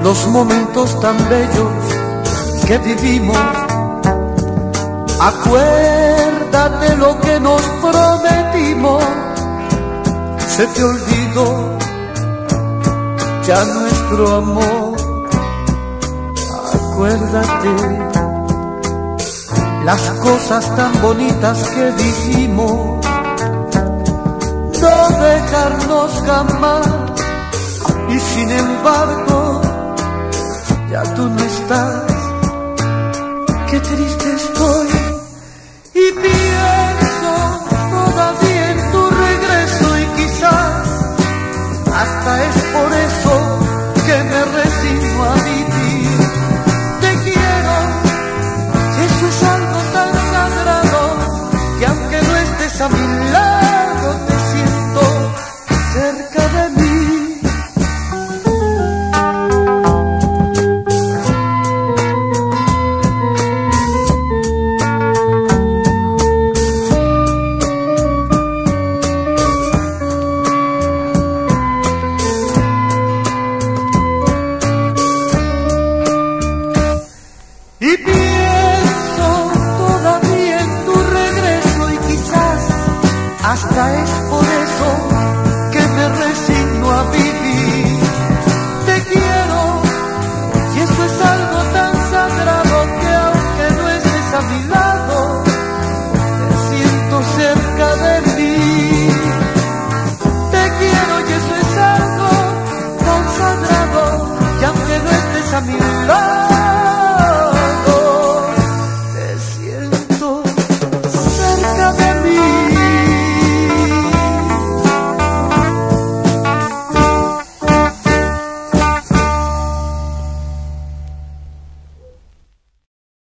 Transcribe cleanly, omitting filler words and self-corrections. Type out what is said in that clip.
los momentos tan bellos que vivimos. Acuérdate lo que nos prometimos. Se te olvidó ya nuestro amor. Acuérdate las cosas tan bonitas que dijimos. No dejarnos jamás. Y sin embargo